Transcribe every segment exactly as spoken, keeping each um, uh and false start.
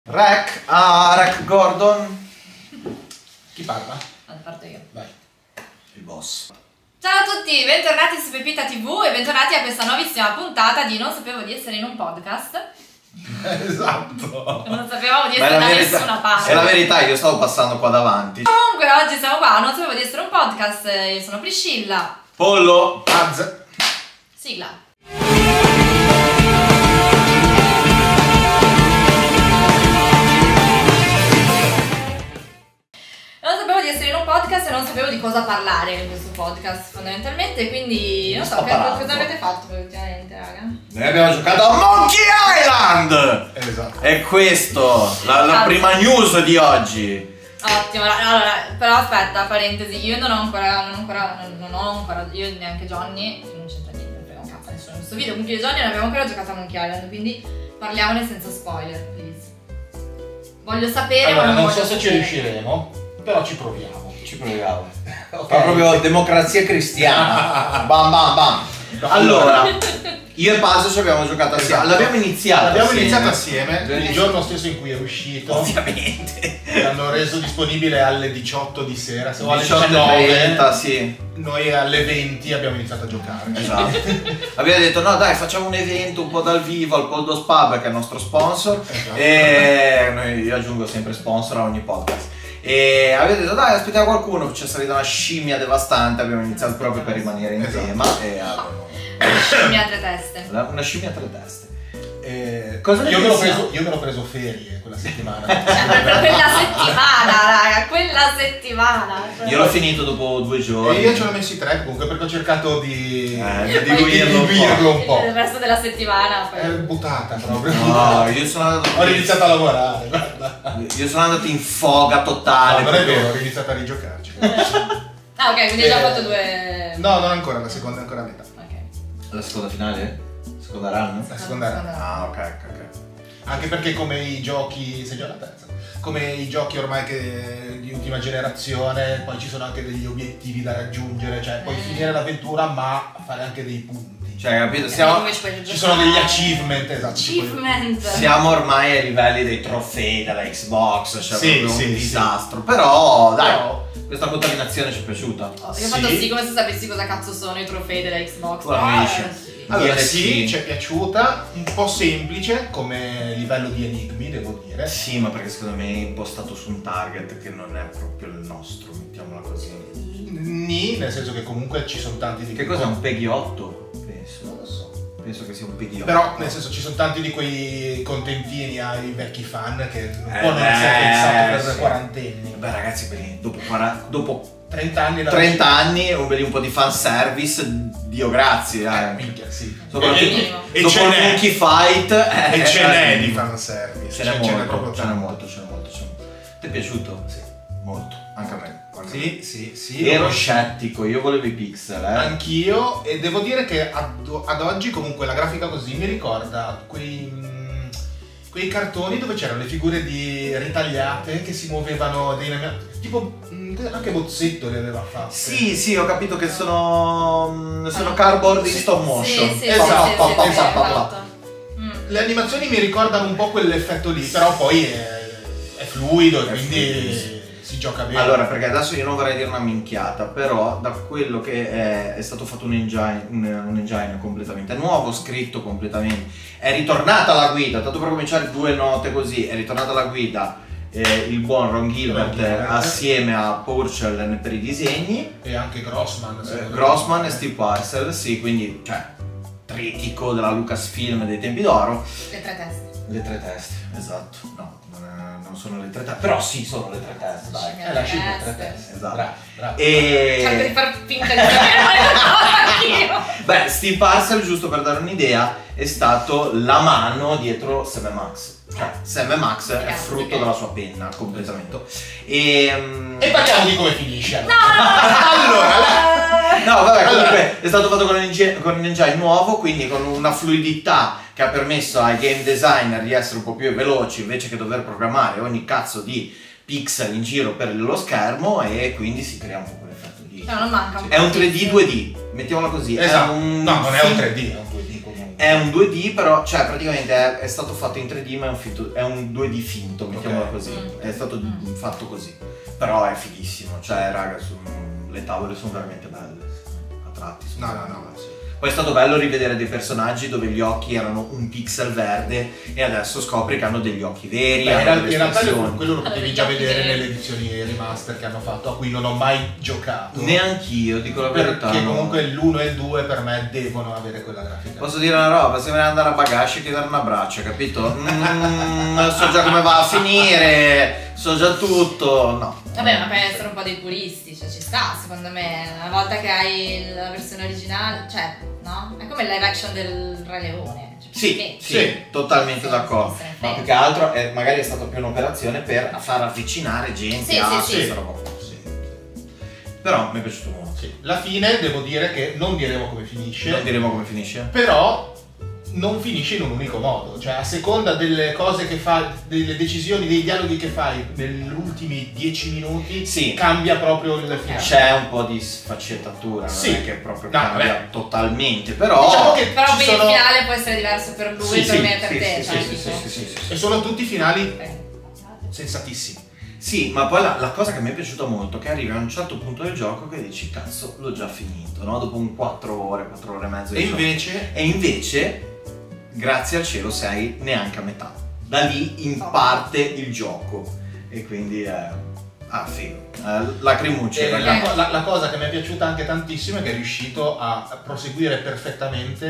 Rec, ah, Rec Gordon. Chi parla? Allora, parto io. Vai. Il boss. Ciao a tutti, bentornati su Pepita tivù e bentornati a questa nuovissima puntata di Non sapevo di essere in un podcast. Esatto. Non sapevamo di Ma è essere la da verità- nessuna parte. È la verità, io stavo passando qua davanti. Comunque oggi siamo qua, non sapevo di essere un podcast, io sono Priscilla. Pollo. Az. Sigla. Non sapevo di essere in un podcast e non sapevo di cosa parlare in questo podcast fondamentalmente, quindi non so che, Spaparazzo. cosa avete fatto per ultimamente, raga. Noi abbiamo giocato a Monkey Island. Esatto. È questo, la, la Ah. prima news di oggi. Ottimo, allora, però aspetta, parentesi, io non ho ancora, non ho ancora, non, non ho ancora, io neanche Johnny, non c'entra niente, non frega un cazzo a nessuno in questo video, comunque io e Johnny non abbiamo ancora giocato a Monkey Island, quindi parliamone senza spoiler, please. Voglio sapere, Allora, ma non, non voglio so se ci sapere. riusciremo, però ci proviamo. Ci proviamo. Ok. Fa proprio democrazia cristiana. Bam bam bam. Allora, io e Paso ci abbiamo giocato assieme. Esatto. L'abbiamo iniziato L'abbiamo assieme. iniziato assieme L'abbiamo il giorno stesso in cui è uscito. Ovviamente. L'hanno reso disponibile alle diciotto di sera, se o alle diciotto e diciannove. trenta, sì. Noi alle venti abbiamo iniziato a giocare. Esatto. Abbiamo detto no dai, facciamo un evento un po' dal vivo al Poldos Pub, che è il nostro sponsor. Esatto. E noi, io aggiungo sempre sponsor a ogni podcast. E abbiamo detto dai, aspettiamo qualcuno, c'è salita una scimmia devastante, abbiamo iniziato proprio per rimanere in Esatto. tema e abbiamo- Scimmia a tre teste. una scimmia a tre teste. Eh, Cosa ne io, me l'ho pensiamo? preso, io me l'ho preso ferie quella settimana. Cioè, proprio quella settimana, raga, quella settimana. Io l'ho finito dopo due giorni. E io ce l'ho messi tre comunque perché ho cercato di, Eh, di di diluirlo un po'. diluirlo un po'. Il resto della settimana poi. È buttata proprio. No, io sono andato Ho iniziato a lavorare, guarda. Io sono andato in foga totale. No, non è proprio. vero, ho iniziato a rigiocarci. Ah ok, quindi hai già Eh, fatto due. No, non ancora, la seconda è ancora a metà. Ok. La seconda finale? Seconda run? La seconda era. Ah, ok, ok, ok. Anche perché come i giochi, sei già la terza, come i giochi ormai che di ultima generazione, poi ci sono anche degli obiettivi da raggiungere, cioè puoi Mm. finire l'avventura ma fare anche dei punti. Cioè, capito? Quindi Siamo, come ci puoi Ci sono degli giocare? achievement, esatto. Achievement. siamo ormai ai livelli dei trofei della Xbox, cioè Sì, proprio sì, un sì. disastro. Però, dai, Però- questa contaminazione ci è piaciuta. Io ho Sì. fatto sì come se sapessi cosa cazzo sono i trofei della Xbox. Guarda, Ah, dici. sì. Allora D L C. sì, ci è piaciuta, un po' semplice come livello di enigmi, devo dire. Sì, ma perché secondo me è impostato su un target che non è proprio il nostro, mettiamola così. Ni, nel senso che comunque ci sono tanti di Che quei cos'è un Peggy otto? Non Penso. lo so. Penso che sia un Peggy otto. Però nel senso ci sono tanti di quei contentini ai vecchi fan che un Eh, po' non si è beh, pensato per sì. quarantenni. Beh ragazzi, quelli dopo, quaranta dopo trenta anni da trenta anni, un bel un po' di fanservice, Dio grazie. Eh, Eh. minchia, sì. Soprattutto E- e dopo ce il n'è. Monkey Fight. eh, E ce eh, n'è eh, di fanservice. Ce n'è ce n'è molto, proprio ce n'è tanto. molto, ce n'è molto, ce n'è molto. Ti è piaciuto? Sì. Molto, anche a me. Anche a me. Sì, sì, sì. Ero lo- scettico, io volevo i pixel, eh. Anch'io, e devo dire che ad, ad oggi comunque la grafica così mi ricorda quei, mm, quei cartoni dove c'erano le figure di ritagliate che si muovevano dei tipo mm, anche Bozzetto le aveva fatte. Sì, sì, ho capito che sono sono cardboard in Sì. stop motion. Sì, sì, Esatto, sì, sì, sì, sì, esatto. esatto. Mm. Le animazioni mi ricordano un po' quell'effetto lì, però poi è, è fluido e È quindi fluido, sì. si gioca bene. Allora, perché adesso io non vorrei dire una minchiata, però da quello che è, è stato fatto un engine, un, un engine completamente nuovo, scritto completamente, è ritornata la guida, tanto per cominciare due note così, è ritornata la guida eh, il buon Ron Gilbert, Ron Gilbert. assieme a Purcell per i disegni, E anche Grossman. eh, secondo me. Grossman e Steve Parcell, sì, quindi cioè tritico della Lucasfilm dei tempi d'oro. Le tre teste. Le tre teste, esatto, no, non, è- non sono le tre teste, però sì sono le tre teste, dai. È la scimmia tre Teste. teste. Esatto. Bravo, bravo. Cerco di E far finta di sapere qualcosa anch'io. beh, Steve Parcell, giusto per dare un'idea, è stato la mano dietro Sam e Max. Cioè, Sam e Max è Cazzo, frutto ok. della sua penna, completamente. E, mm, E parliamo di come finisce. No, no, Allora, no, vabbè, Allora. comunque è stato fatto con un engine, con un engine nuovo, quindi con una fluidità che ha permesso ai game designer di essere un po' più veloci invece che dover programmare ogni cazzo di pixel in giro per lo schermo, e quindi si crea un po' quell'effetto lì. no, non manca un È un po' tre D di- due D, mettiamola così. esatto. È un No, non è un film- tre D, è un due D comunque. È un due D però, cioè praticamente è, è stato fatto in tre D ma è un, finto, è un due D finto, mettiamolo Ok. così. Mm. È stato Mm. fatto così. Però è fighissimo, cioè raga, su- le tavole sono veramente belle. A tratti sono No, no, veramente no, belle. sì. Poi è stato bello rivedere dei personaggi dove gli occhi erano un pixel verde e adesso scopri che hanno degli occhi veri, Beh, in, hanno real- delle in realtà espressioni. quello lo potevi già Allora, gli occhi vedere veri. nelle edizioni remaster che hanno fatto, a cui non ho mai giocato. Neanch'io, dico la verità. Perché no. comunque l'uno e il due per me devono avere quella grafica. Posso dire una roba, sembra andare a Bagashi e chiedere un abbraccio, capito? Mm, so già come va a finire, so già tutto, no. Vabbè, ma per essere un po' dei puristi, cioè ci sta, secondo me. Una volta che hai la versione originale, cioè, no? È come il live action del Re Leone. Cioè, Sì, perché? sì, Sì. totalmente Sì, d'accordo. se ne Ma frega. più che altro è, magari è stata più un'operazione per far avvicinare gente Sì, a sì, sì. questa roba qua. Sì. Però mi è piaciuto molto. Sì. La fine devo dire che non diremo come finisce, Non diremo come finisce. però non finisce in un unico modo, cioè a seconda delle cose che fai, delle decisioni, dei dialoghi che fai negli ultimi dieci minuti, Sì. cambia proprio il finale. C'è un po' di sfaccettatura, non Sì. è che proprio No, cambia vabbè. totalmente, però... Diciamo che Però ci poi sono, il finale può essere diverso per lui, Sì, per sì, me e per sì, te. sì, cioè, sì, tipo- sì, sì, sì, sì. e sono tutti finali Ok. sensatissimi. Sì, ma poi la, la cosa che mi è piaciuta molto è che arrivi a un certo punto del gioco che dici cazzo l'ho già finito, no? Dopo un quattro ore, quattro ore e mezzo E di gioco. invece E invece, grazie al cielo, sei neanche a metà. Da lì in parte il gioco. E quindi è... Ah, figo. Eh, lacrimucce. eh, ragazzi. la, la- la cosa che mi è piaciuta anche tantissimo è che è riuscito a a proseguire perfettamente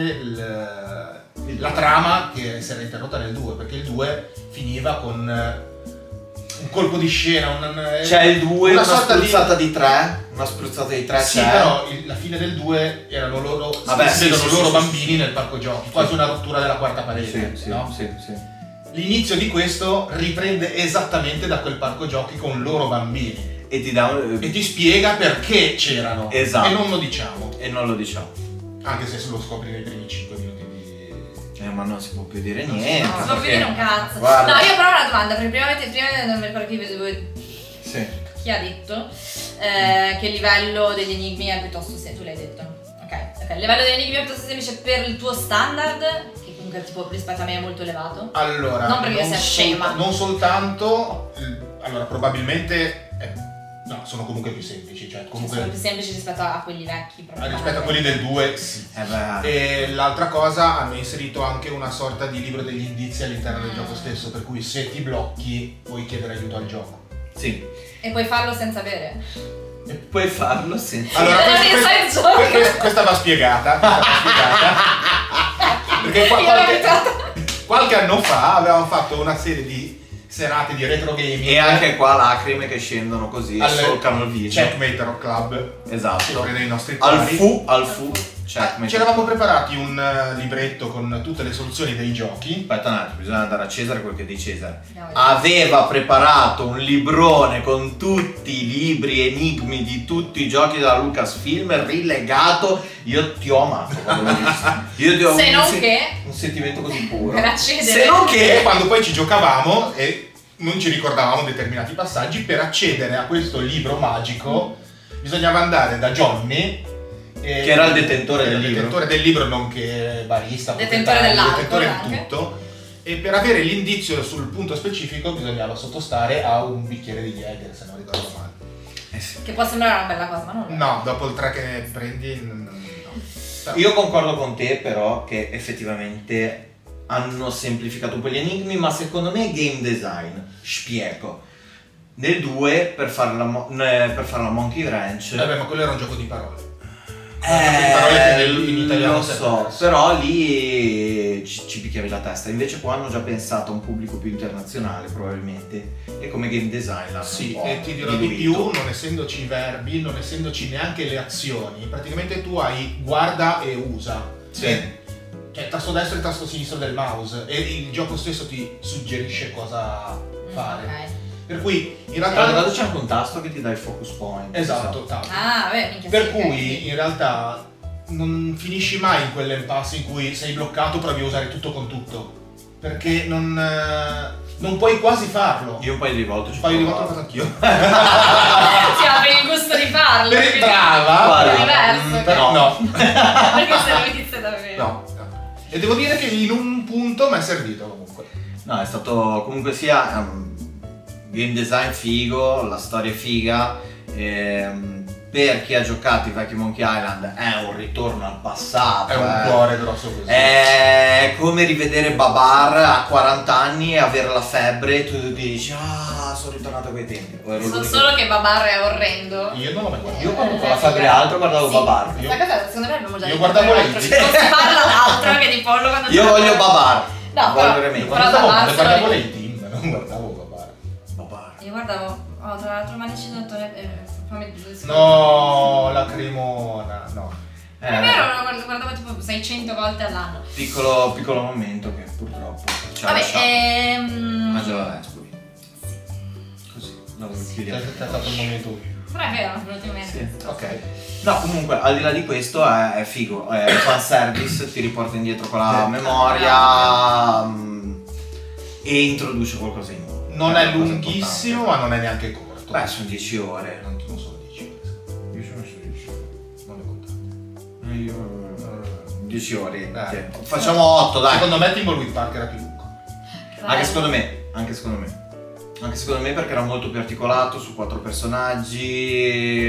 il- la trama che si era interrotta nel due, perché il due finiva con eh, un colpo di scena, un, C'è il due, una, una sorta di- spruzzata di tre. Una spruzzata di tre Sì, c'è. però il- la fine del due erano loro, Vabbè, si sì, vedono sì, loro sì, bambini sì. nel parco giochi, quasi una rottura della quarta parete, Sì, sì, no? sì, sì. L'inizio di questo riprende esattamente da quel parco giochi con loro bambini E ti dà un... e ti spiega perché c'erano. Esatto. E non lo diciamo, E non lo diciamo. anche se lo scopri nei primi cinque minuti di... Eh, ma non si può più dire Non si- niente. No, non perché- può dire un cazzo. Guarda. No, io però ho una domanda, perché prima, prima non mi ricordo chi vedevo Sì. chi ha detto eh, che il livello degli enigmi è piuttosto semplice. Tu l'hai detto. Ok, ok. Il livello degli enigmi è piuttosto semplice per il tuo standard, che comunque tipo rispetto a me è molto elevato. Allora, Non perché io sia sol- scema. non soltanto, il- allora probabilmente, eh, no, sono comunque più semplici, cioè comunque Sono più semplici rispetto a quelli vecchi. eh, rispetto a quelli del due, sì. Eh beh. E l'altra cosa, hanno inserito anche una sorta di libro degli indizi all'interno del Mm. gioco stesso, per cui se ti blocchi puoi chiedere aiuto al gioco. Sì. E puoi farlo senza bere. E puoi farlo senza... Allora, Non questa, ne sai il questa- gioco. questa- questa va spiegata, questa va spiegata. Perché qua- Io l'ho qualche, abituata. qualche anno fa avevamo fatto una serie di serate di retro gaming. E anche qua lacrime che scendono così e Al- solcano il viso. Checkmate Rock Club, Esatto. sempre nei nostri Al cuori. fu, al fu. Eh, Checkmate. ci eravamo preparati un eh, libretto con tutte le soluzioni dei giochi. Aspetta un attimo, bisogna dare a Cesare quel che è di Cesare. No, Aveva preparato un librone con tutti i libri enigmi di tutti i giochi della Lucasfilm rilegato. Io ti ho amato quando l'ho visto. Io ti ho Se un, non se- che un sentimento così puro. per accedere. Se non E che quando poi ci giocavamo e non ci ricordavamo determinati passaggi, per accedere a questo libro magico bisognava andare da Johnny, eh, Che era il detentore che era del il libro. detentore del libro, nonché barista, Detentore proprietario, dell'alcol detentore di anche. tutto. E per avere l'indizio sul punto specifico bisognava sottostare a un bicchiere di Jäger, se non ricordo male. Eh sì. Che può sembrare una bella cosa, ma non lo è. No, dopo il tre che prendi, n- no. Però- Io concordo con te però che effettivamente hanno semplificato un po' gli enigmi, ma secondo me game design, spiego. Nel due per fare la, mo- eh, per fare la Monkey Ranch Vabbè, ma quello era un gioco di parole. Eh, parole che nel- in italiano lo si è so, perso. però lì ci, ci picchiavi la testa. Invece qua hanno già pensato a un pubblico più internazionale probabilmente, e come game design l'hanno Sì, un po' e ti dirò di diluito. più, non essendoci i verbi, non essendoci neanche le azioni, praticamente tu hai guarda e usa. Sì. E- Cioè tasto destro e tasto sinistro del mouse, e il gioco stesso ti suggerisce cosa fare. Ok. Per cui in Tra l'altro realtà... c'è anche un tasto che ti dà il focus point. Esatto, tab. Ah, vabbè, minchia. Per sì, ok, cui sì. in realtà non finisci mai in quell'impasse in cui sei bloccato, provi a usare tutto con tutto. Perché non, eh, non puoi quasi farlo. Io un paio di volte ci Un paio di ho volte ho provato. fatto anch'io. Sì, ma per il gusto di farlo. Per- perché- brava, Guarda, È diverso, mm, ok. però No. Perché se lo inizia davvero. No, no. E devo dire che in un punto mi è servito comunque. No, è stato comunque sia um, game design figo, la storia è figa. Ehm, per chi ha giocato i vecchi Monkey Island è un ritorno al passato. È un eh. cuore grosso così. È come rivedere Babar a quaranta anni e avere la febbre e tu dici ah sono ritornato a quei tempi. So, solo che Babar è orrendo. Io non l'ho mai guardato. Io quando con la febbre alta guardavo Sì. Babar. Questa cosa secondo me abbiamo già Io detto guardavo per lei. l'altro. Non si parla d'altro che di pollo quando Io gioca- voglio Babar. No, voglio però- veramente. però Guardavo, Babar le solo- guardavo lei team, non guardavo Babar. Babar. Io guardavo, oh, tra l'altro Manici Dottore, eh, fammi due secondi. No, la cremona, no. Eh, È vero, lo guard- guardavo tipo seicento volte all'anno. Piccolo, piccolo momento che purtroppo ci ha Vabbè, lasciato. ehm... Angela Lansbury. Così. No, C'è chiudiamo. c'è stato il momento. Però è vero, assolutamente. Sì. Ok. No, comunque, al di là di questo è, è figo, è fanservice, ti riporta indietro con la Sì. memoria mm, e introduce qualcosa in nuovo. Non È è una cosa lunghissimo, importante. ma non è neanche corto. Beh, sono dieci ore. non, non sono dieci ore. Io sono su dieci ore. Non le contate. Io dieci ore. Dai. Sì. Facciamo otto, dai. Secondo me Timberwolf Park era più lungo. Anche secondo me, anche secondo me. Anche secondo me perché era molto più articolato su quattro personaggi.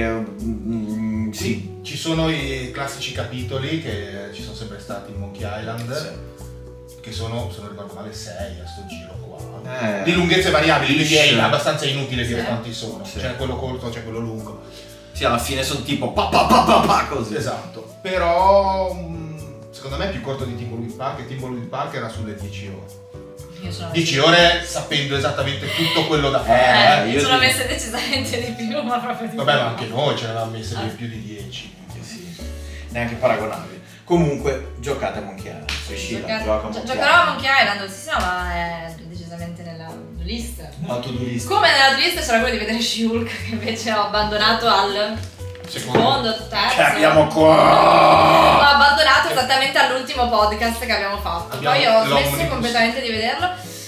mm, sì. Ci sono i classici capitoli che ci sono sempre stati in Monkey Island, Sì. che sono, se non ricordo male, sei a sto giro qua. Eh, Di lunghezze variabili, quindi è Sì. abbastanza inutile dire Sì. quanti sono. Sì. C'è quello corto, c'è quello lungo. Sì, alla fine sono tipo pa pa pa pa pa così. Esatto. Però mh, secondo me è più corto di Timberwolf Park, e Timberwolf Park era sulle dieci ore. Io sono dieci ore sapendo esattamente tutto quello da fare. Eh, io sono ti- messe decisamente di più, ma proprio di Vabbè, più. ma anche noi ce ne avevamo messe Ah. di più di dieci. Sì, neanche paragonabili. Comunque, giocate a Monkey Island. Suicida, Gioca- gioca a gio- Monkey Giocherò a Island. Monkey Island, sì, sì, no, ma è decisamente nella list. La to-do list. Come nella list c'era quello di vedere She-Hulk, che invece ho abbandonato al secondo, terzo. Che abbiamo L'ho qua. abbandonato esattamente all'ultimo podcast che abbiamo fatto. Abbiamo Poi ho smesso l'omnibus. completamente di vederlo.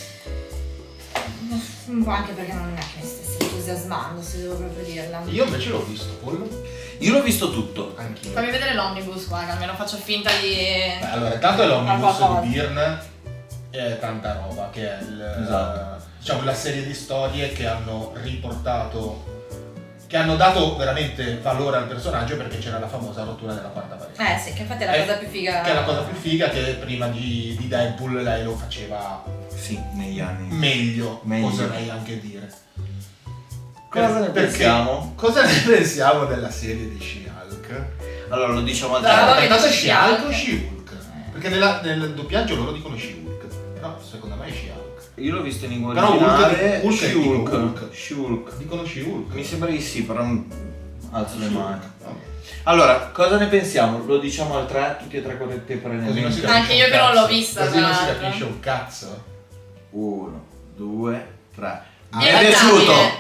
Un po' anche perché non è che mi stessi entusiasmando, se devo proprio dirla. Io invece l'ho visto, quello. Io l'ho visto tutto. Anch'io. Fammi vedere l'omnibus qua, che almeno faccio finta di... Beh, allora, intanto è l'omnibus qualcosa. di Byrne, è tanta roba, che è il, Esatto. diciamo, la serie di storie che hanno riportato, che hanno dato veramente valore al personaggio, perché c'era la famosa rottura della quarta parete. Eh sì, che infatti è la Eh, cosa più figa. Che è la cosa più figa, che prima di, di Deadpool lei lo faceva Sì, negli anni. meglio, Meglio. oserei anche dire. Cosa Per- ne perché- pensiamo? Cosa ne pensiamo della serie di She-Hulk? Allora, lo diciamo al Bravo, termine. che Tanto è dici She-Hulk o She-Hulk? She-Hulk? Perché nella- nel doppiaggio loro dicono She-Hulk, però secondo me è She-Hulk. Io l'ho visto in lingua Però Hulk originale. di- Hulk è tipo She-Hulk. Hulk. She-Hulk. Dicono She-Hulk. Mi sembra di sì, però non alzo le mani. Vabbè. Allora, cosa ne pensiamo? Lo diciamo al tre, tutti e tre contemporaneamente. Così non si Anche capisce io un che non cazzo. l'ho vista, Così tra non si l'altro. capisce un cazzo. Uno, due, tre. Mi È è piaciuto! guardabile.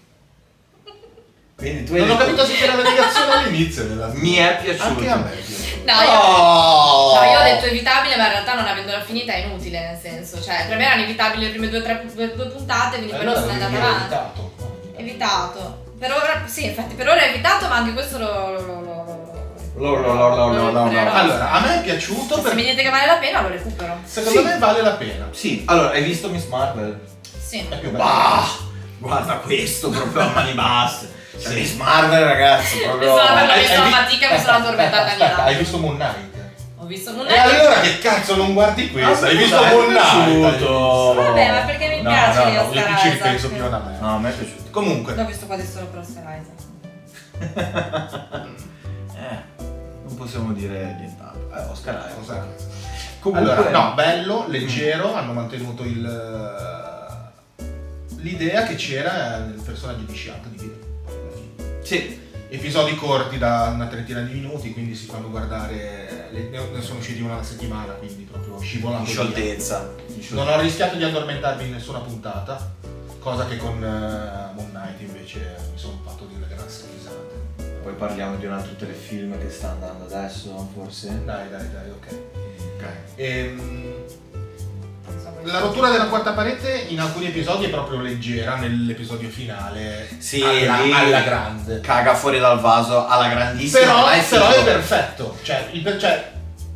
Quindi tu hai Non ho detto- capito se c'era la navigazione all'inizio della Mi è piaciuto. Anche a me è piaciuto. No, io... Oh! No, io ho detto evitabile, ma in realtà non avendola finita è inutile, nel senso, cioè per me erano evitabili le prime due o tre due, due puntate, quindi per ora sono andata l'avevi avanti. evitato. Evitato. Per ora, sì, infatti per ora è evitato, ma anche questo lo... lo, lo, lo, Lo, lo, lo, lo, lo, lo, lo. recupererò. Allora, a me è piaciuto Se mi perché dite che vale la pena, lo recupero. secondo Sì. me vale la pena. Sì, allora, hai visto Miss Marvel? Sì. È più bello. Bah, guarda questo proprio a mani basse. Cioè, Miss Marvel, ragazzi, proprio. Sono per- l'ho Hai- visto hai a vi- fatica, mi sono addormentata Aspetta, anni là. hai visto Moon Knight? Ho visto Moon E Knight. allora che cazzo non guardi questo? Ah, Hai visto dai, Moon mi è Knight? piaciuto. Vabbè, ma perché mi No, piace no, di no, Oscar io ci Isaac. ripenso più a me. No, a me è piaciuto. Comunque, L'ho visto quasi solo per Oscar Isaac. Eh, non possiamo dire nient'altro. Eh, Oscar Isaac. cosa? Comunque, Allora, no, bello, leggero, hanno mantenuto il l'idea che c'era nel personaggio di She-Hulk di Vito. alla fine. Sì, Episodi corti da una trentina di minuti, quindi si fanno guardare, le- ne sono usciti una alla settimana, quindi proprio scivolato in via. scioltezza. In Non scioltezza. ho rischiato di addormentarmi in nessuna puntata, cosa che con uh, Moon Knight invece mi sono fatto delle grassi risate. Poi parliamo di un altro telefilm che sta andando adesso, forse. Dai, dai, dai, ok. Ok. Ehm, la rottura della quarta parete in alcuni episodi è proprio leggera, nell'episodio finale Sì, alla, lì alla grande. Caga fuori dal vaso alla grandissima. Però, ma è però è figo. perfetto, cioè, il per- cioè,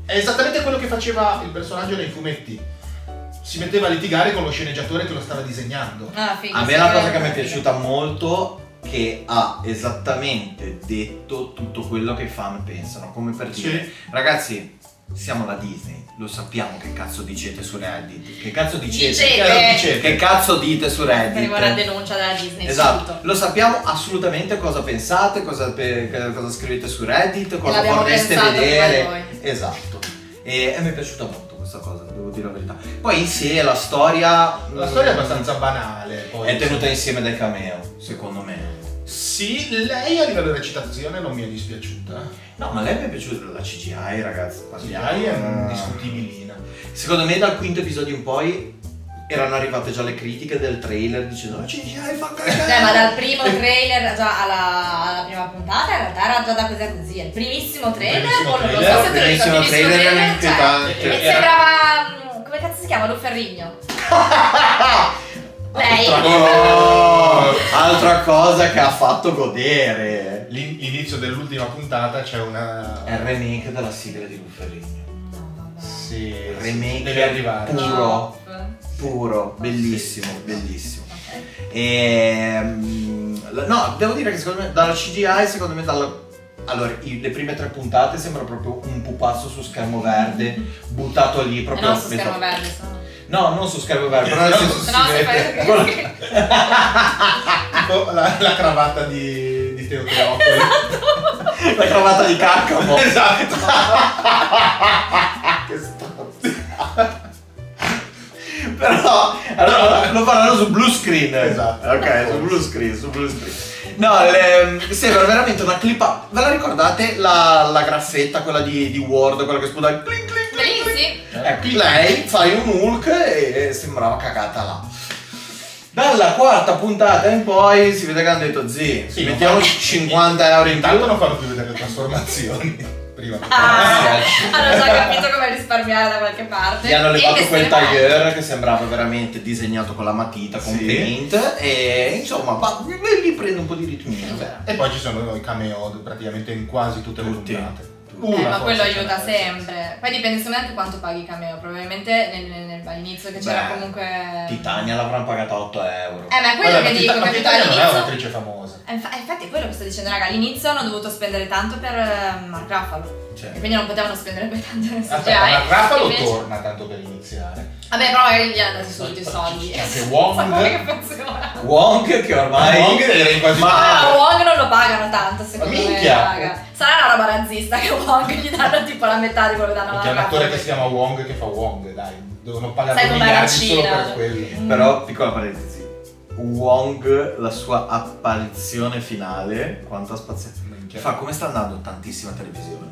È esattamente quello che faceva il personaggio nei fumetti. Si metteva a litigare con lo sceneggiatore che lo stava disegnando. Ah, figo, A me sì, la cosa quello che mi è figo. piaciuta molto che ha esattamente detto tutto quello che i fan pensano, come per dire, Sì. ragazzi, siamo la Disney, lo sappiamo che cazzo dicete su Reddit, che cazzo dicete, Dicete. Che dicete? che cazzo dite su Reddit. Arriva una denuncia dalla Disney. Esatto, subito. lo sappiamo assolutamente cosa pensate, cosa, pe- cosa scrivete su Reddit, cosa l'abbiamo vorreste pensato prima di vedere. voi. Esatto. E, e mi è piaciuta molto questa cosa, devo dire la verità. Poi in sé la storia. La storia è mm, abbastanza banale. Poi È tenuta insieme dai cameo, secondo me. Sì, lei a livello di recitazione non mi è dispiaciuta. No, ma lei mi è piaciuta la C G I, ragazzi. parliamo. Lei è discutibilina. Secondo me dal quinto episodio in poi erano arrivate già le critiche del trailer dicendo la C G I fa cagare. Eh, ma dal primo trailer già alla, alla prima puntata in realtà era già da così a così. Il primissimo trailer, primissimo o non lo trailer, so se te lo ricordi, primissimo il primissimo trailer era trailer, inquietante. cioè, e Era- sembrava, mm, come cazzo si chiama, Lu Ferrigno. Lei. Oh, altra cosa che ha fatto godere. L'in- L'inizio dell'ultima puntata c'è una. È il remake della sigla di Lufferino. No, vabbè. Sì, Il remake deve arrivare. puro. No. Puro, bellissimo, Sì, sì, bellissimo. Ok. E, mm, no, devo dire che secondo me dalla C G I, secondo me dalla... Allora, i- le prime tre puntate sembra proprio un pupazzo su schermo verde, buttato lì E proprio... non su metà- schermo verde, sono. No, non su schermo verde, però nel senso Se si no, se vede... fai- Tipo la, la cravatta di, di Teo Teocoli. La cravatta di Caccamo. Esatto. Che stronzo. Però allora, lo faranno su blue screen. Esatto. Ok, su blue screen, su blue screen. No, le, sembra veramente una clip. Ve la ricordate la, la graffetta, quella di, di Word, quella che sputa il clink clink clink, clink? Bellissimo. Ecco, lei fai un Hulk e sembrava cagata là. Dalla quarta puntata in poi si vede che hanno detto zi, Sì, mettiamoci non fa- cinquanta euro in più. Intanto non fanno più vedere le trasformazioni. Prima. Ah, Sì. hanno già capito come risparmiare da qualche parte. Gli hanno E levato quel investire meglio. tailleur che sembrava veramente disegnato con la matita, con Sì. paint e insomma va, li prende un po' di ritmino. Esatto. E poi ci sono i cameo praticamente in quasi tutte le Tutti. puntate. Eh, Una ma quello forse aiuta c'è. sempre. Poi dipende secondo me anche quanto paghi il cameo. Probabilmente nel- nel- all'inizio che c'era Beh, comunque. Titania l'avranno pagata otto euro. Eh, ma è quello Vabbè, che ma dico, Tita- ma capito? Titania non è All'inizio. un'attrice famosa. Eh, infa- infatti è quello che sto dicendo, raga. All'inizio hanno dovuto spendere tanto per eh, Mark Ruffalo. Cioè, E quindi non potevano spendere poi tanto nel C G I. Aspetta, ma Raffalo Invece- torna tanto per iniziare. Vabbè, però magari gli hanno dato subito i soldi. C'è anche Wong. Sapore che funziona. Wong che ormai Wong era in quasi Ma- Ma Wong non lo pagano tanto, secondo Ma me, minchia! raga. Sarà una roba razzista che Wong gli danno tipo la metà di quello che danno C'è un alla attore Ruffalo. che si chiama Wong che fa Wong, dai. Devono pagare Sai due com'è miliardi la solo Cina? per quello. Mm. Però, piccola parentesi, Wong, la sua apparizione finale, quanto spaziale. Minchia. Fa come sta andando tantissima televisione.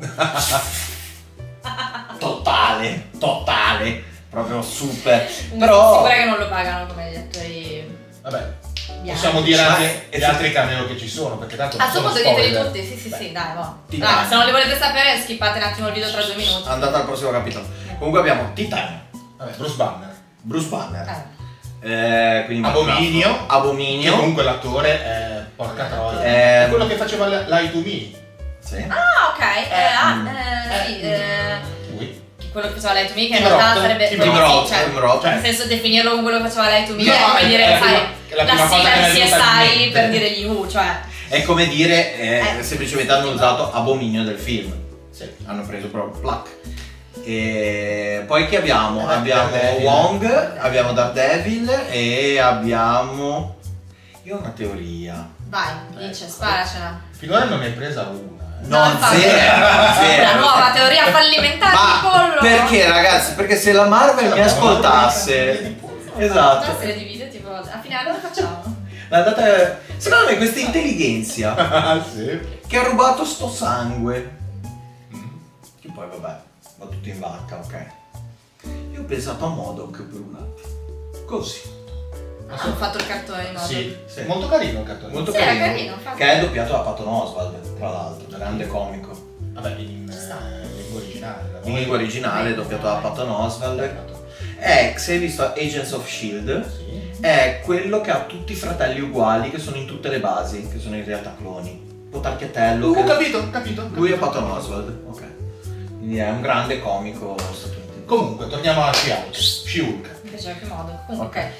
Totale, totale, proprio super. Sono Però sicura che non lo pagano come gli attori Vabbè, bianchi. possiamo dire Cioè, anche e gli se- altri cameo che ci sono, perché tanto A non suo sono punto diteli spoiler. tutti, sì sì sì, dai, boh. Titania. Dai, se non li volete sapere skippate un attimo il video tra due minuti. andate al prossimo capitolo. Comunque abbiamo Titania, Vabbè, Bruce Banner. Bruce Banner, Eh. eh, quindi Mark Abominio. Ruffalo. Che Abominio. comunque l'attore è porca troia. Ehm. È quello che faceva l- Lie to Me. Sì. Ah, ok. Eh, ah, Mm. eh, sì, eh, Lui. quello che faceva Lei to Me, che in Tim realtà Roth, sarebbe Tim sì, Roth, cioè, Tim Roth. nel senso definirlo con quello che faceva Lei to Me No, è come è- dire, è la sai, prima- è la la prima cosa sigla che mi è di venuta in C S I mente. per dire gli Who, cioè. È come dire, eh, Eh. semplicemente hanno usato Abominio del film. Sì. Hanno preso proprio plac. E poi che abbiamo? Eh, abbiamo Daredevil. Wong, abbiamo Daredevil e abbiamo... Io ho una teoria. Vai, dice, sparacela. Finora non ne hai presa una. eh. No, infatti. zero, zero. La nuova teoria fallimentare di Ma pollo. perché ragazzi? Perché se la Marvel mi ascoltasse... Una Esatto. serie di video tipo, a finale cosa facciamo? La data... Secondo me questa intelligenza Ah, sì. che ha rubato sto sangue, Mm. che poi vabbè, va tutto in vacca, ok? Io ho pensato a Modok per un attimo. Così. Ah, hanno fatto il cartone di modo. Sì, Sì. molto carino il cartone. Molto Sì, era carino, carino, infatti. che è doppiato da Patton Oswalt, tra l'altro, grande comico. Vabbè, in Ci sta. eh, lingua originale. la In lingua originale, doppiato da Patton Oswalt. Esatto. È, se hai visto Agents of Shield, Sì. è quello che ha tutti i fratelli uguali che sono in tutte le basi, che sono in realtà cloni. Potarchiatello. Uh, che- capito, capito. Lui è capito. Patton Oswalt, ok. Quindi è un grande comico statunitense. Comunque, torniamo a She-Hulk. She-Hulk. Mi piaceva più modo. Comunque. Ok.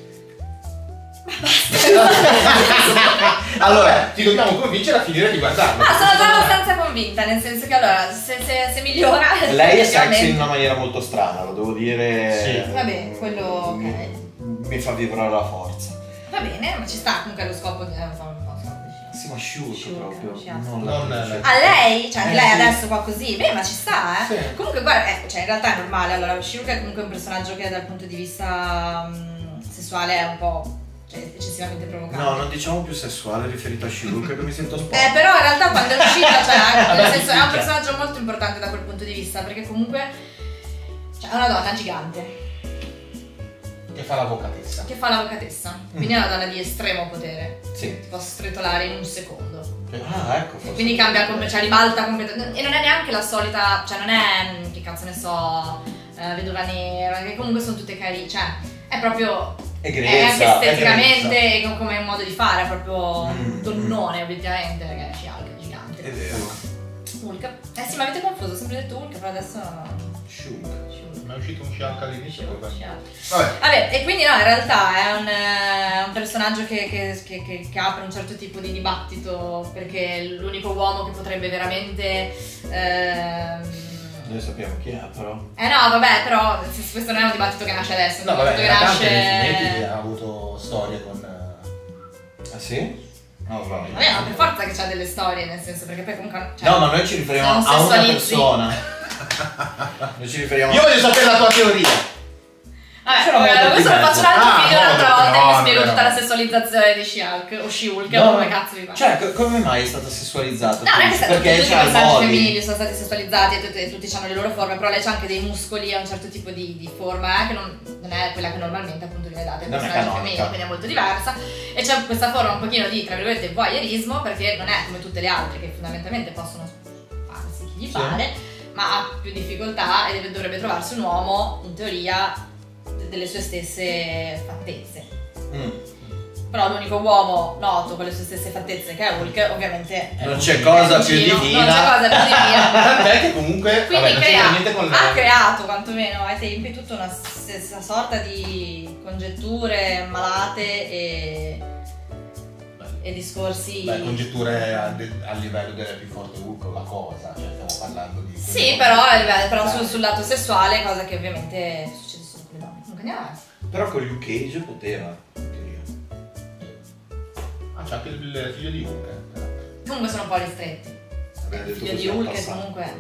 Allora, ti dobbiamo convincere a finire di guardarlo. Ah, sono già abbastanza convinta, nel senso che allora, se, se, se migliora. lei è sexy effettivamente- in una maniera molto strana, lo devo dire. Sì. Vabbè, quello, ok. Mi, mi fa vibrare la forza. Va bene, ma ci sta comunque lo scopo di. Eh, un po', un po', Sì, ma She-Hulk She-Hulk, proprio. She-Hulk. Non Non la la- A lei? Cioè, Eh, lei sì. adesso qua così? Beh, ma ci sta, eh. Sì. Comunque, guarda, ecco, cioè, in realtà è normale. Allora, She-Hulk è comunque un personaggio che dal punto di vista mh, sessuale è un po'. Cioè, eccessivamente provocante. No, non diciamo più sessuale riferito a She-Hulk che mi sento sporco. Eh, però in realtà quando è uscita, cioè, Vabbè, nel senso, è un minchia. personaggio molto importante da quel punto di vista, perché comunque cioè, è una donna gigante Che fa l'avvocatessa. che fa l'avvocatessa, quindi è una donna di estremo potere, Sì. ti può stritolare in un secondo. Ah, ecco. forse. Quindi cambia, come- cioè ribalta completamente. E non è neanche la solita, cioè non è, mm, che cazzo ne so, eh, vedova nera, che comunque sono tutte carine, cioè è proprio, È è grezza. anche è esteticamente e com- come modo di fare, è proprio Mm, donnone obiettivamente, perché è She-Hulk, è gigante. È vero. Hulk. Eh sì, ma avete confuso, ho sempre detto Hulk, però adesso She-Hulk. Ma è uscito un She-Hulk all'inizio. She-Hulk, poi- She-Hulk. Vabbè. Vabbè, e quindi no, in realtà è un, eh, un personaggio che, che, che, che, che apre un certo tipo di dibattito, perché è l'unico uomo che potrebbe veramente... ehm, Noi sappiamo chi è, però. Eh no, vabbè, però s- questo non è un dibattito che nasce adesso, è un No, vabbè, dibattito in che realtà anche nei nasce... fumetti ha avuto storie con... eh, Ah, sì? No, vabbè. Vabbè, ma per forza che c'ha delle storie, nel senso, perché poi comunque... Cioè, No, ma noi ci riferiamo non a una sessualizzi. persona. Noi ci riferiamo Io voglio sapere la tua teoria. Vabbè, C'era vabbè, molto questo di lo faccio un mezzo. altro Ah, video un'altra no, volta e no, vi spiego no, tutta no. la sessualizzazione di She-Hulk o She-Hulk No, o come cazzo vi va. Cioè, co- come mai è stata sessualizzata? No, non è che sta- tutti, Perché tutti i c'ha il personaggi body. femminili sono stati sessualizzati e tutti, tutti hanno le loro forme, però lei c'ha anche dei muscoli e un certo tipo di, di forma, eh, che non, non è quella che normalmente appunto viene data ai Non è personaggi canonica. femminili, quindi è molto diversa. E c'è questa forma un pochino di, tra virgolette, voyeurismo, perché non è come tutte le altre che fondamentalmente possono farsi chi gli Sì. pare, ma ha più difficoltà e deve- dovrebbe trovarsi un uomo, in teoria, de- delle sue stesse fattezze. Mm. Però l'unico uomo noto con le sue stesse fattezze che è Hulk, ovviamente è Non un c'è cosa più cugino. divina. Non c'è cosa più divina. Tant'è che comunque Quindi vabbè, non crea- c'entra niente con ha la... creato quantomeno ai tempi tutta una stessa sorta di congetture malate e, e discorsi. Beh, congetture a, de- a livello della più forte Hulk o la cosa, cioè stiamo parlando di... Sì, però, a livello- però sul, sul lato sessuale, cosa che ovviamente succede solo con le donne. Comunque andiamo avanti. Però con Luke Cage poteva. in teoria. Ah, c'è anche il, il figlio di Hulk. eh. Comunque sono un po' ristretti. Aveva Il detto figlio così di al Hulk passato. comunque.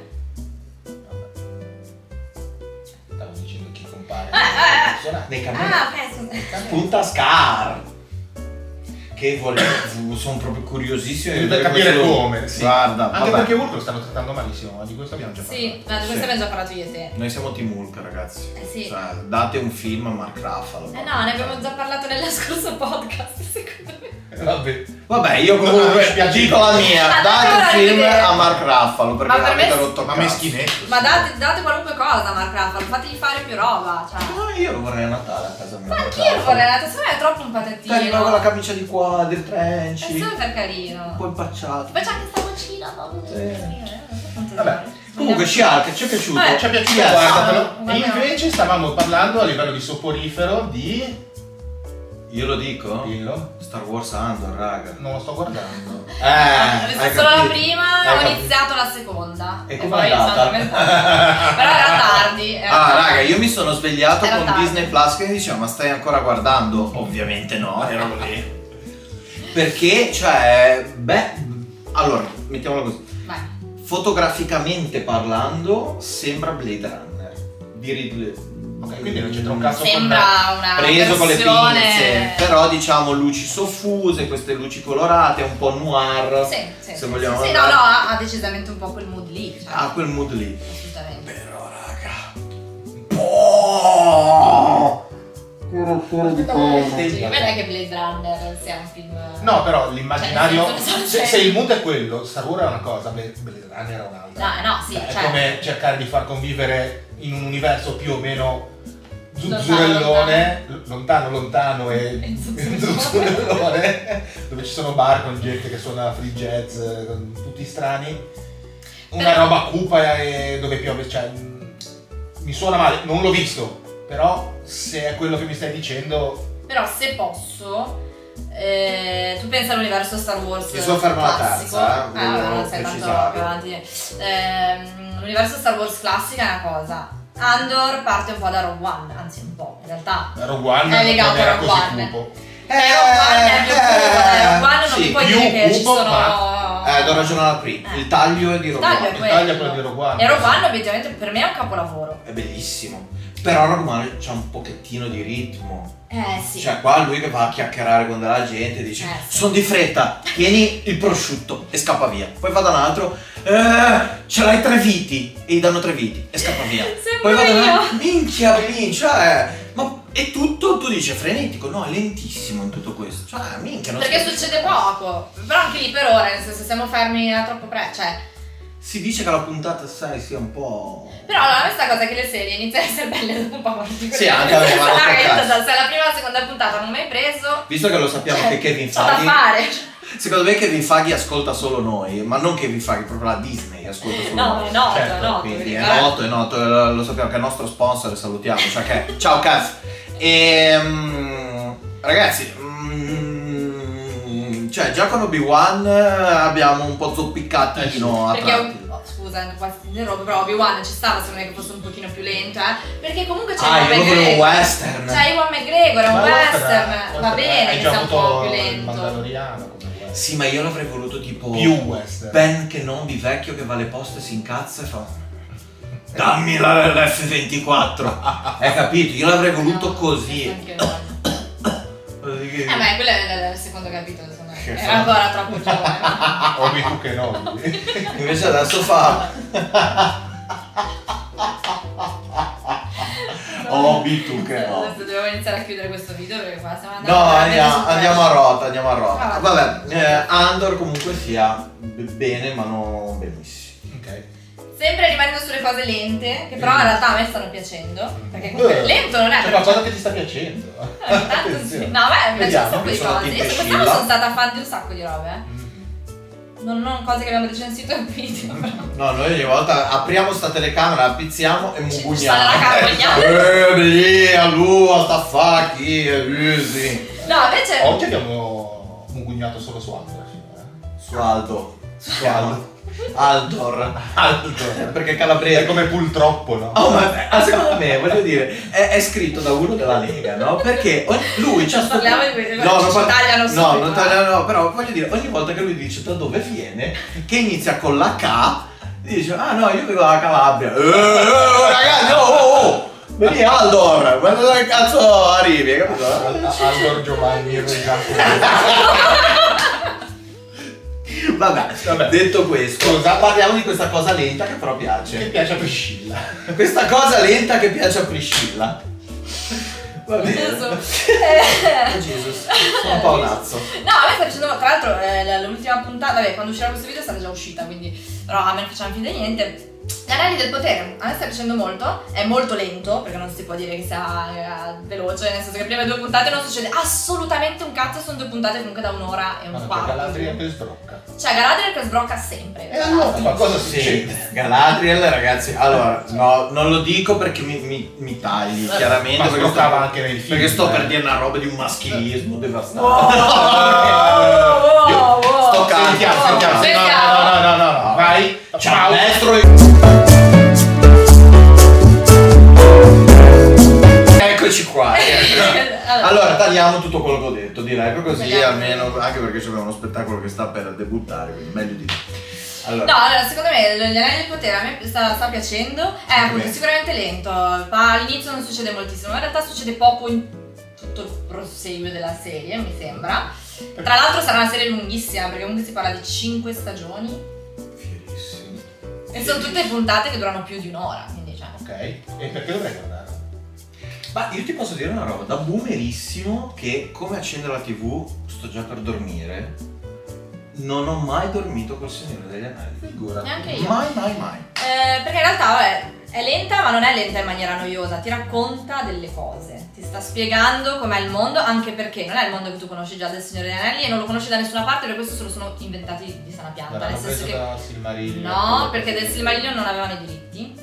Vabbè. Stavo dicendo chi compare Ah, ah, ah. personaggio. Nei campioni. Ah, ok, scusa. Spunta Scar. Che volevo, sono proprio curiosissimo di Per vedere capire questo- come, sì. Guarda, Anche vabbè. perché Hulk lo stanno trattando malissimo, ma di questo abbiamo già parlato. Sì, ma di questo Sì. abbiamo già parlato io e te. Noi siamo team Hulk, ragazzi. Eh sì. Cioè, date un film a Mark Ruffalo. Eh no, ne abbiamo già parlato nella scorso podcast, secondo me. Vabbè. Vabbè, io No, comunque mi spiace. dico la mia. Ma Date datelo un a film rivedere. a Mark Ruffalo perché Ma per l'avete me- rotto il Ma cazzo. meschinetto. Ma date, date qualunque cosa a Mark Ruffalo, fategli fare più roba. Cioè. Ma io lo vorrei a Natale a casa mia. Ma Mark anch'io lo Ruffalo. vorrei, secondo me è troppo un patatino. Arriva con la camicia di qua, del È trench, super un carino. po' impacciato. Poi c'è anche sta vocina, ma Sì. Vabbè. Comunque She-Hulk ci è piaciuto. Vabbè, Ci è piaciuto, Yes. guardatelo. No, E guardiamo. invece stavamo parlando a livello di soporifero di... Io lo dico? Dillo. Star Wars Andor, raga. Non lo sto guardando. Eh, Ho visto hai solo la capito? prima, Hai ho capito? iniziato la seconda. E E com'è poi sono andata? addormentata. Però era tardi. Era Ah, tardi. raga, io mi sono svegliato Era con tardi. Disney Plus che mi diceva ma stai ancora guardando? Ovviamente no, ero lì. Perché, cioè, beh, allora, mettiamolo così. Vai. Fotograficamente parlando, sembra Blade Runner di Ridley. Ok, quindi non c'entra un cazzo Sembra una Preso con le versione- pinze, però diciamo luci soffuse, queste luci colorate, un po' noir. Sì, sì, se sì, vogliamo sì, sì, no, andare- no, ha, ha decisamente un po' quel mood lì. Cioè, Ha quel mood lì. assolutamente. Però, raga. Oh! Sì, non è che Blade Runner sia un film. No, però l'immaginario... Cioè, nel senso, se, cioè- se il mood è quello, Star Wars è una cosa, Blade Blade Runner è un'altra. No, no, sì, Cioè, è cioè- come cercare di far convivere in un universo più o meno Lontano, zuzzurellone, lontano lontano e E zuzzurellone. zuzzurellone, dove ci sono bar con gente che suona free jazz, con tutti strani. una Però- roba cupa e dove piove, cioè mh, mi suona male, non l'ho visto, però se è quello che mi stai dicendo, Però se posso, eh, tu pensa all'universo Star Wars Mi sono fermo alla classico. terza, eh, Ah, volevo non sei tanto precisare. più avanti. Ehm, l'universo Star Wars classica è una cosa. Andor parte un po' da Rogue One, anzi un po', in realtà. Rogue One È legato non era a Rogue così One. cupo. Eh, Rogue One è più cupo, dai, Rogue One non sì, mi puoi più dire che ci cupo, sono... Eh, do ragione alla Pri. Eh. Il taglio è di Il Rogue taglio è One. Il taglio è quello. quello di Rogue One. E Rogue One obiettivamente per me è un capolavoro. È bellissimo. Però Rogue One c'ha un pochettino di ritmo. Eh sì. Cioè qua lui che va a chiacchierare con della gente e dice Eh, sì. sono di fretta, tieni il prosciutto e scappa via. Poi va da un altro, eh, ce l'hai tre viti e gli danno tre viti e scappa via. Sembra Poi va da un io. altro, minchia, minchia, cioè, ma è tutto, tu dici frenetico, no, è lentissimo in tutto questo. Cioè, minchia, non Perché si- succede poco. Però anche lì per ora, nel senso siamo fermi a troppo presto. Cioè. Si dice che la puntata sei sia un po'... Però allora, questa cosa è che le serie iniziano a essere belle dopo un po'. Sì, anche a me, ma non per caso. Se la prima o la seconda puntata non mi hai preso, Visto che lo sappiamo cioè, che Kevin c'ho da Feige... fare. Secondo me Kevin Feige ascolta solo noi, ma non Kevin Feige, proprio la Disney ascolta solo No, noi. è noto, Certo, è noto. Quindi quindi, è vabbè. noto, è noto, lo, lo sappiamo che è il nostro sponsor e salutiamo, cioè che ciao Kev. E ragazzi, mm, cioè già con Obi-Wan abbiamo un po' zoppicatino a Perché, tratti. oh, scusa, anche qua ti interrompo, però Obi-Wan ci stava, secondo me che fosse un pochino più lento, eh. Perché comunque c'è Ah, Ewan io lo volevo McGregor. western. C'è Ewan McGregor, è un Ma western. western, Va bene hai che già sia un po' avuto più il lento. Mandaloriano come western. Sì, ma io l'avrei voluto tipo Più western. Ben Kenobi vecchio che va alle poste, si incazza e fa dammi la l'F ventiquattro. Hai capito? Io l'avrei voluto No, così. anche no. Eh, ma quello è il secondo capitolo, secondo me. Che Era fa? ancora troppo giovane. Obi tu che no. Invece adesso fa Obi tu che no. Adesso dobbiamo iniziare a chiudere questo video perché qua stiamo andando No, veramente andiamo, super- andiamo a rota, andiamo a rota. Ah, Vabbè, eh, Andor comunque sia b- bene, ma non benissimo. Ok. Sempre rimanendo sulle cose lente, che però in realtà a me stanno piacendo. Perché comunque Eh, lento non è C'è perché- qualcosa che ti sta piacendo. Eh, ogni tanto sì. Attenzione. No, beh, mi piace un Vediamo, sacco di io sono cose. team Io quest'anno Priscilla. sono stata fan di un sacco di robe, eh. Mm. Non, non cose che abbiamo recensito in video, però. No, noi ogni volta apriamo sta telecamera, la pizziamo e Ci- ci mugugniamo. sta la carboniana. Eh, lì, a lui, a sta facchi, eh, sì. No, invece. Oggi abbiamo mugugnato solo su Andor. eh. Su Aldo. Su Aldo. Aldor. Andor. Perché È calabrese. come purtroppo, no? Oh, ma ah, secondo me, voglio dire, è, è scritto da uno della Lega, no? Perché ogni- lui c'ha Non sto... parliamo di questo, No, ci non par- tagliano No, subito, non eh. tagliano, no, però voglio dire, ogni volta che lui dice da dove viene, che inizia con la K, dice, ah no, io vengo dalla Calabria. Eh, eh, ragazzi, oh, oh, oh! Vedi Aldor, ma dove cazzo arrivi, hai capito? Andor Giovanni Regato. Vabbè, Vabbè. detto questo, Scusa. parliamo di questa cosa lenta che però Che piace. piace a Priscilla. Questa cosa lenta che piace a Priscilla. Va bene. Gesù. Oh, Eh. Jesus, sono un po' un azzo. No, a me sta piacendo, tra l'altro eh, l'ultima puntata, vabbè, quando uscirà questo video sarà già uscita, quindi però a me non facciamo finta di niente. Gli Anelli del Potere, a me sta piacendo molto, è molto lento, perché non si può dire che sia eh, veloce, nel senso che le prime due puntate non succede assolutamente un cazzo, sono due puntate comunque da un'ora e un Ma c'è quarto. Galadriel che sbrocca. Cioè Galadriel che sbrocca sempre. E allora qualcosa Sì, succede. Galadriel, ragazzi, allora, no, non lo dico perché mi, mi, mi tagli, Eh, chiaramente. ma perché sbroccava sto, anche nei film, perché sto eh. per dire una roba di un maschilismo devastante. Wow, wow, Io wow. sto calmo, Sentiamo, sto sentiamo. calmo. Sentiamo. No, no, no, no, no. Vai. Ciao, Pausa. maestro. Eccoci qua. Allora, tagliamo tutto quello che ho detto, direi, così Tagliamo. almeno, anche perché c'è uno spettacolo che sta per debuttare, quindi meglio di no. Allora, No, allora, secondo me gli Anelli del Potere a me sta, sta piacendo. È appunto Bene. sicuramente lento, ma all'inizio non succede moltissimo, ma in realtà succede poco in tutto il proseguio della serie, mi sembra. Tra l'altro sarà una serie lunghissima, perché comunque si parla di cinque stagioni fierissimo. e sono tutte puntate che durano più di un'ora, quindi cioè. Ok. E perché dovrei guardare? Ma io ti posso dire una roba, da boomerissimo che come accendo la tivù sto già per dormire, non ho mai dormito col Signore degli Anelli. Figura. Neanche io. Mai, mai, mai. Eh, perché in realtà, vabbè, È lenta, ma non è lenta in maniera noiosa, ti racconta delle cose, ti sta spiegando com'è il mondo, anche perché non è il mondo che tu conosci già del Signore degli Anelli e non lo conosci da nessuna parte, per questo se lo sono inventati di sana pianta. L'hanno Nel senso preso che da Silmarillion. no, perché del Silmarillion non avevano i diritti.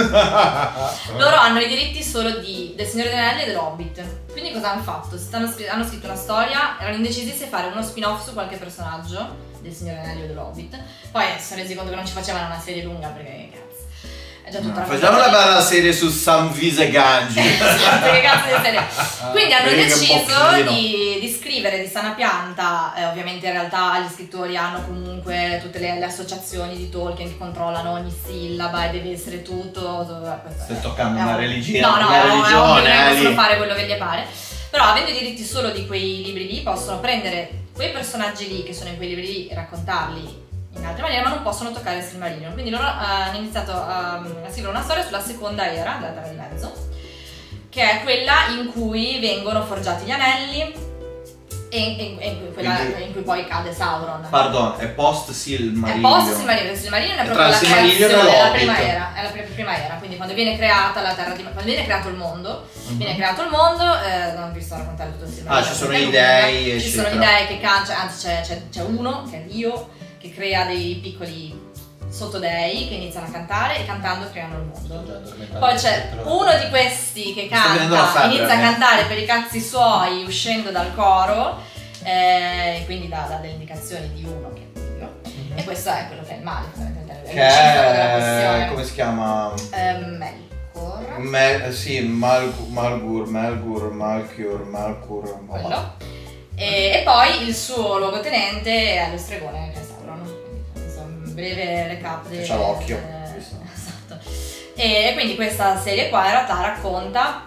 Loro hanno i diritti solo di del Signore degli Anelli e dell'Hobbit. Quindi cosa hanno fatto? Stanno, hanno scritto una storia, erano indecisi se fare uno spin-off su qualche personaggio del Signore degli Anelli o dell'Hobbit. Poi si sono resi conto che non ci facevano una serie lunga perché cazzo. È già tutta no, facciamo una bella serie su Samwise e Gamgee. Esatto, che cazzo di serie. Quindi hanno Perché deciso di, di scrivere di sana pianta, eh, ovviamente in realtà gli scrittori hanno comunque tutte le, le associazioni di Tolkien che controllano ogni sillaba e deve essere tutto. Stai toccando è una un- religione. No, no, una è un- è religione, ovvio che non eh, possono lì. fare quello che gli pare. Però avendo i diritti solo di quei libri lì possono prendere quei personaggi lì che sono in quei libri lì e raccontarli in altre maniere, ma non possono toccare il Silmarillion. Quindi loro hanno iniziato a, a scrivere una storia sulla seconda era della Terra di Mezzo, che è quella in cui vengono forgiati gli anelli e, e, e quella Quindi- in cui poi cade Sauron. Pardon, è post È Silmarillion. post Silmarillion, il Silmarillion è E proprio tra la il Silmarillion creazione e della l'Hobbit. prima era, è la pr- prima era, quindi quando viene creata la Terra di quando viene creato il mondo, Mhm. viene creato il mondo, eh, non vi sto a raccontare tutto il Silmarillion. Ah, ci sono perché è gli lunga, dei, ci sono gli eccetera. dei che caccia, anzi c'è, c'è, c'è uno che è Dio che crea dei piccoli sottodei che iniziano a cantare e cantando creano il mondo. Poi c'è uno di questi che sta venendo la canta, febbre, inizia a eh. cantare per i cazzi suoi uscendo dal coro, eh, quindi dà, dà delle indicazioni di uno che è Dio. E questo è quello che è il male, fondamentalmente, Che è il centro della è... questione. come si chiama? Eh, Melkor, Me- sì, Mal- Malgur, Melgur, Malchior, Malcur. quello. E, e poi il suo luogotenente è lo stregone che è Sauron. Quindi, questo è un breve recap Che del- c'ha l'occhio, eh, visto. esatto. E quindi questa serie qua in realtà racconta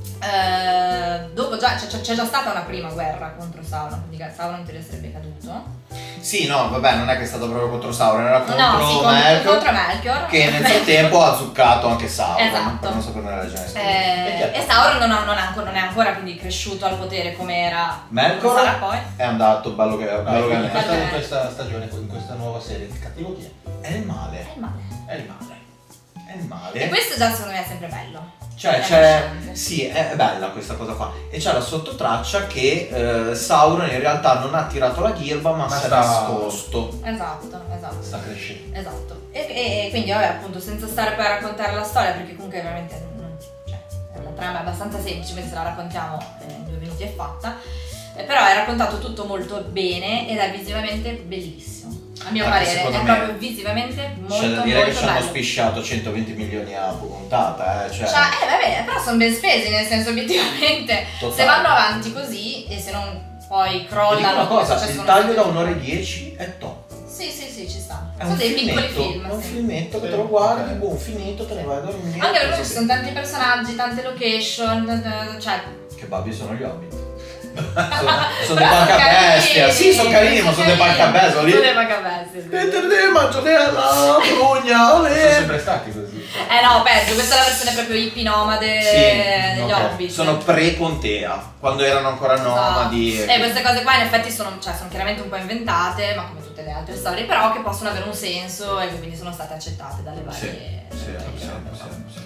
eh, dopo già c'è, c'è già stata una prima guerra contro Sauron, quindi Sauron in teoria sarebbe caduto. Sì, no, vabbè, non è che è stato proprio contro Sauron, era contro no, sì, con- Melkor, contro Melchior. che nel frattempo ha zuccato anche Sauron, Esatto. per non saperne la ragione. Eh, e Sauron non, ha- non, è ancora, non è ancora quindi cresciuto al potere come era Melkor sarà poi. è andato bello che bello che in, ne- questa, Vabbè. in questa stagione, in questa nuova serie, il cattivo chi è? è il male, È il male. È il male. è il male. E questo già secondo me è sempre bello. Cioè, È c'è, affascinante. sì, è è bella questa cosa qua. E c'è la sottotraccia che eh, Sauron in realtà non ha tirato la ghirba, ma, Ma si è sta- nascosto. Esatto, esatto. Sta crescendo. Esatto. E, e- e quindi vabbè, appunto, senza stare poi a raccontare la storia, perché comunque veramente non- cioè, è una trama abbastanza semplice, quindi se la raccontiamo eh, in due minuti è fatta. Eh, però è raccontato tutto molto bene ed è visivamente bellissimo. A mio Anche parere, è secondo me proprio visivamente molto C'è da dire molto che ci hanno bello. spisciato centoventi milioni a puntata, eh, cioè, Cioè, eh, vabbè, però sono ben spesi, nel senso obiettivamente. totale. Se vanno avanti così e se non poi Ti dico crollano una come è cosa, successo il con taglio un- da un'ora e dieci è top. Sì, sì, sì, ci sta. È Sono un dei piccoli filmetto, film. è un sì. filmetto che Sì, te lo guardi, ok. boom, finito, te ne vai a dormire. Anche perché così. ci sono tanti personaggi, tante location, eh, cioè. Che babbi sono gli hobbit. sono, sono dei pancabestia. carini, Sì, sono carini, ma sono dei pancabestia. Sono lì. Sono dei pancabestia, sì. Peter mangianella, frugna, Sono olè. sempre stati così. Eh no, peggio, questa è la versione proprio hippie nomade Sì, degli ok. Hobbit. Sono pre-contea, quando erano ancora nomadi. E queste cose qua in effetti sono, cioè, sono chiaramente un po' inventate, ma come tutte le altre storie, però che possono avere un senso e che quindi sono state accettate dalle Sì, varie. sì, dalle sì, varie- sì, sì.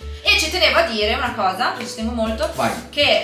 E ci tenevo a dire una cosa, che ci tengo molto, Vai. che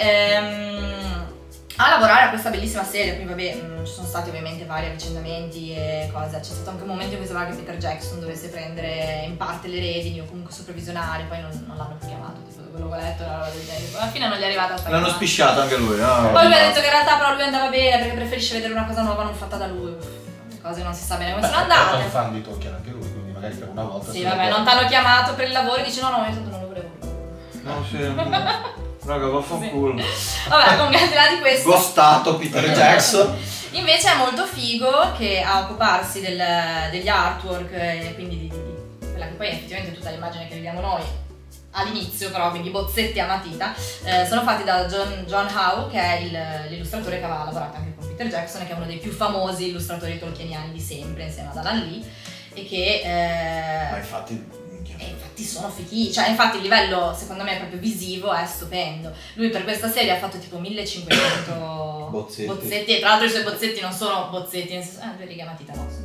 ehm, a lavorare a questa bellissima serie, qui vabbè mh, ci sono stati ovviamente vari avvicendamenti e cose, c'è stato anche un momento in cui sembrava che Peter Jackson dovesse prendere in parte le redini o comunque supervisionare, poi non, non l'hanno più chiamato, tipo da quello che ho letto, una roba del genere. Alla fine non gli è arrivata sta L'hanno cosa. spisciato anche lui, no? Poi lui ha detto che in realtà però lui andava bene perché preferisce vedere una cosa nuova non fatta da lui. Uff, le cose non si sa bene come sono Beh, è un andate. fan di Tolkien anche lui, quindi magari per una volta. Sì, si vabbè, può- non ti hanno chiamato per il lavoro e dici no, no, io tanto non lo volevo. No, sì. Raga, vaffanculo. Vabbè, comunque al di là di questo. Gostato Peter Jackson. Invece è molto figo che a occuparsi del- degli artwork e quindi di, di- di quella che poi è effettivamente tutta l'immagine che vediamo noi all'inizio, però quindi bozzetti a matita, eh, sono fatti da John, John Howe, che è il- l'illustratore che aveva lavorato anche con Peter Jackson e che è uno dei più famosi illustratori tolkieniani di sempre insieme ad Alan Lee e che eh, Ma infatti. e infatti sono fichi, cioè infatti il livello secondo me proprio visivo è stupendo. Lui per questa serie ha fatto tipo millecinquecento Bozzetti. bozzetti e tra l'altro i suoi bozzetti non sono bozzetti, nel senso, eh, due righe a matita, no, sono due- Tipo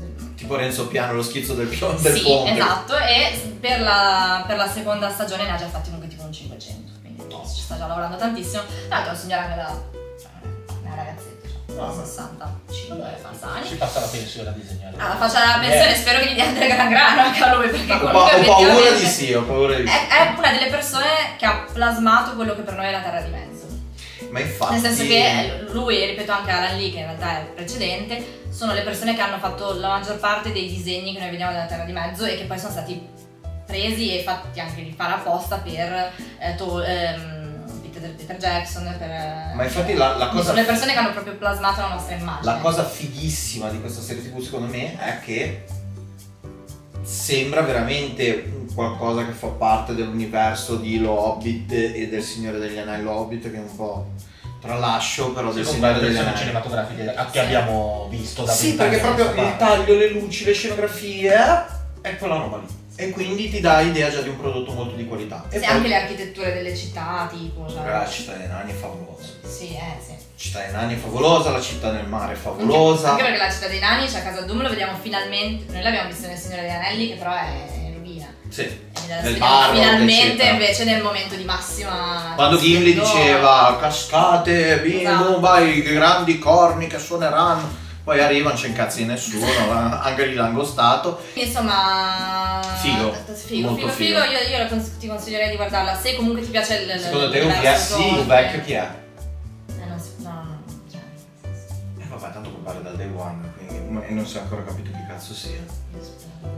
tipo Renzo Piano, lo schizzo del, del sì, ponte. Esatto, e per la, per la seconda stagione ne ha già fatti comunque tipo un cinquecento, quindi No. ci sta già lavorando tantissimo. Tra l'altro è un signore anche da, cioè, una ragazzetta, cioè, Ah, sessantacinque passa anni. Si passa la pensione a disegnare. Alla faccia della pensione, Eh. spero che gli dia del gran grano anche a lui, perché Ho, pa- comunque ho paura di effettivamente sì, ho paura di sì. è, è una delle persone che ha plasmato quello che per noi è la Terra di Mezzo. Ma infatti... Nel senso che lui, e ripeto anche Alan Lee, che in realtà è precedente, sono le persone che hanno fatto la maggior parte dei disegni che noi vediamo della Terra di Mezzo e che poi sono stati presi e fatti anche di fare apposta per eh, to- ehm, Peter, Peter Jackson, per, Ma infatti la, la cosa... sono le persone che hanno proprio plasmato la nostra immagine. La cosa fighissima di questa serie tivù secondo me è che sembra veramente un qualcosa che fa parte dell'universo di Lo Hobbit e del Signore degli Anelli. Lo Hobbit che è un po' tralascio, però del Secondo Signore le degli versioni Anelli. cinematografiche che abbiamo visto da Sì, vent'anni perché proprio a questa il parte. taglio, le luci, le scenografie è quella roba lì. E quindi ti dà idea già di un prodotto molto di qualità. E Sì, poi anche le architetture delle città, tipo. Cioè... la città dei nani è favolosa. Sì, eh, sì. La città dei nani è favolosa, la città nel mare è favolosa. Anche perché la città dei nani, cioè a Casa Doom, lo vediamo finalmente. Noi l'abbiamo visto nel Signore degli Anelli, che però è rovina. Sì. E adesso Nel vediamo bar, finalmente eccetera. invece nel momento di massima. Quando Gimli splendore. diceva incascate, bim Esatto. bum, vai, che grandi corni che suoneranno. Poi arriva, non c'è incazzi di nessuno, anche lì l'angostato. Insomma, Figo, figo, molto figo, figo. figo. Io, io la cons- ti consiglierei di guardarla se comunque ti piace il. Secondo te un l'universo P S? Tolkien. Un vecchio chi è? Eh, non si, no, no, no. Cioè, Eh vabbè, tanto compare dal day one, quindi ma- e non si è ancora capito chi cazzo sia. io spero.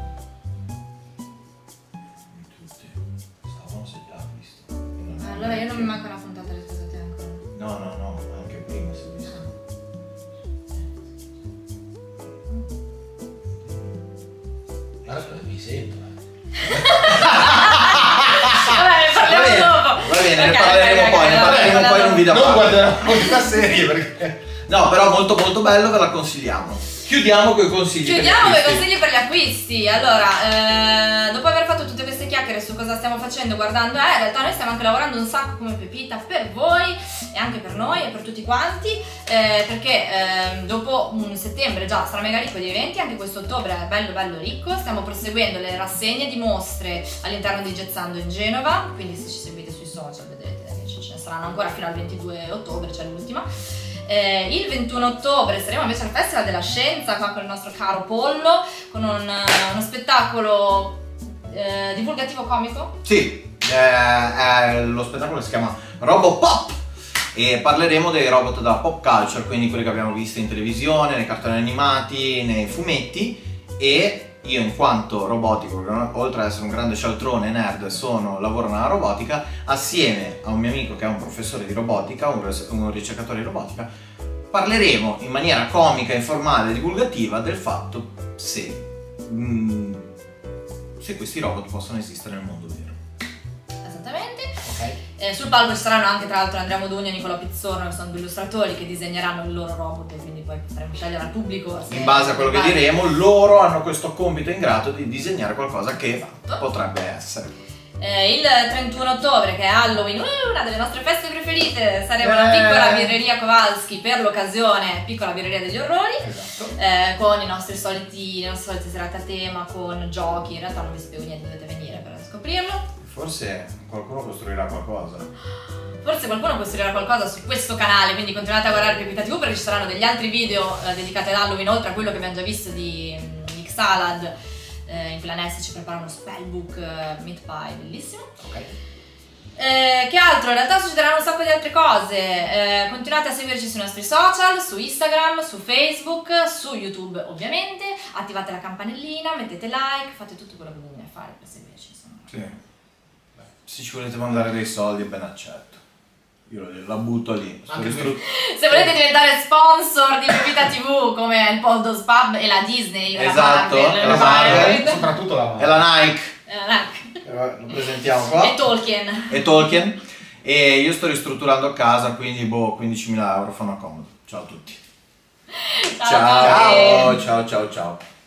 Tutti. Stavano se già visto. Non è- Allora io non mi manca una puntata rispetto a te ancora. No, no, no, anche prima si è visto. Guarda, mi sento. Vabbè, ne parliamo Va bene, dopo. va bene, ne Ok, parleremo ok, poi, ne ok, parleremo ok, poi in un video a Non parte. guarderò questa serie perché... No, però molto molto bello, ve la consigliamo. Chiudiamo con i consigli. per gli Chiudiamo con i acquisti. consigli per gli acquisti. Allora, eh, dopo aver fatto tutte queste chiacchiere su cosa stiamo facendo, guardando, eh, in realtà noi stiamo anche lavorando un sacco come Pepita per voi e anche per noi e per tutti quanti, eh, perché eh, dopo un settembre già sarà mega ricco di eventi, anche questo ottobre è bello bello ricco, stiamo proseguendo le rassegne di mostre all'interno di Gezzando in Genova, quindi se ci seguite sui social vedrete che ce ne saranno ancora fino al ventidue ottobre, cioè l'ultima. Eh, il ventuno ottobre saremo invece al Festival della Scienza qua con il nostro caro Pollo, con un, uno spettacolo eh, divulgativo comico. Sì, eh, è lo spettacolo che si chiama Robopop e parleremo dei robot da pop culture, quindi quelli che abbiamo visto in televisione, nei cartoni animati, nei fumetti. E io, in quanto robotico, oltre ad essere un grande cialtrone nerd, sono, lavoro nella robotica, assieme a un mio amico che è un professore di robotica, un, res- un ricercatore di robotica, parleremo in maniera comica, informale e divulgativa del fatto se, mm, se questi robot possono esistere nel mondo vero. Esattamente. Ok. Eh, sul palco ci saranno anche tra l'altro Andrea Modugno e Nicolò Pizzorno, che sono due illustratori che disegneranno il loro robot e quindi poi potremo scegliere al pubblico. se- In base a quello che in base- diremo, loro hanno questo compito ingrato di disegnare qualcosa che Esatto. potrebbe essere. Eh, il trentuno ottobre, che è Halloween, uh, una delle nostre feste preferite, saremo alla Eh. piccola birreria Kowalski per l'occasione, piccola birreria degli orrori, Esatto. eh, con i nostri soliti, le nostre solite serate a tema, con giochi. In realtà non vi spiego niente, dovete venire per scoprirlo. Forse qualcuno costruirà qualcosa. Forse qualcuno costruirà qualcosa su questo canale, quindi continuate a guardare Pepita tivù perché ci saranno degli altri video eh, dedicati ad Halloween, oltre a quello che abbiamo già visto di, di Xalad, eh, in cui la Nessie ci prepara uno spellbook eh, meat pie, bellissimo. Ok. Eh, che altro? In realtà succederanno un sacco di altre cose. Eh, continuate a seguirci sui nostri social, su Instagram, su Facebook, su YouTube ovviamente. Attivate la campanellina, mettete like, fate tutto quello che bisogna fare per seguirci. Insomma. Sì. Se ci volete mandare dei soldi, ben accetto. Io la butto lì. Sto Anche distru- Se volete diventare sponsor di Pepita tivù come il Poldos Pub e la Disney, o Esatto, la Marvel, la la Marvel. Marvel, Soprattutto la È la Nike. eh, Nike. Eh, Lo presentiamo qua. e Tolkien. E Tolkien. E io sto ristrutturando a casa, quindi boh, quindicimila euro fanno comodo. Ciao a tutti. Ciao a tutti. Ciao, ciao, ciao, ciao.